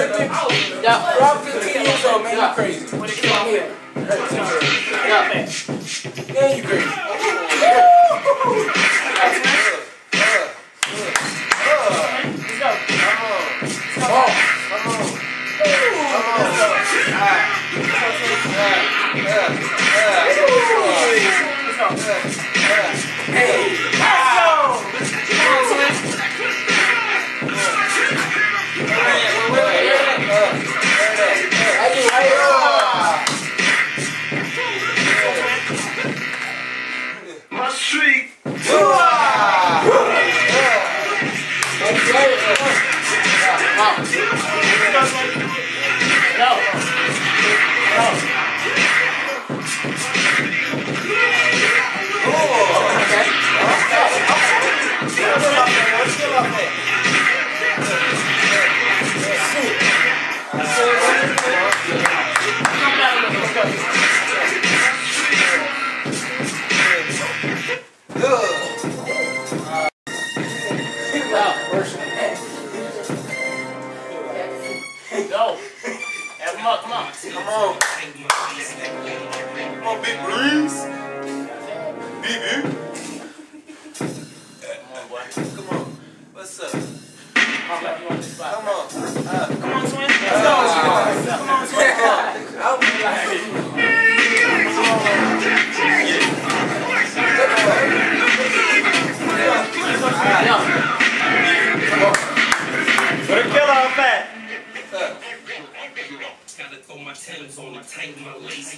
Yeah. You're 15 years old, man. You crazy. Come on here. Yeah, you crazy. Come on, big breeze. BB. Come on, boy. Come on. What's up? Come on. Come on, twin. Let's go. Come on, twin. Put a killer on that. Gotta throw my tennis on and tighten my lace.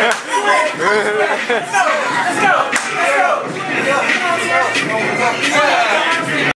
Let's go!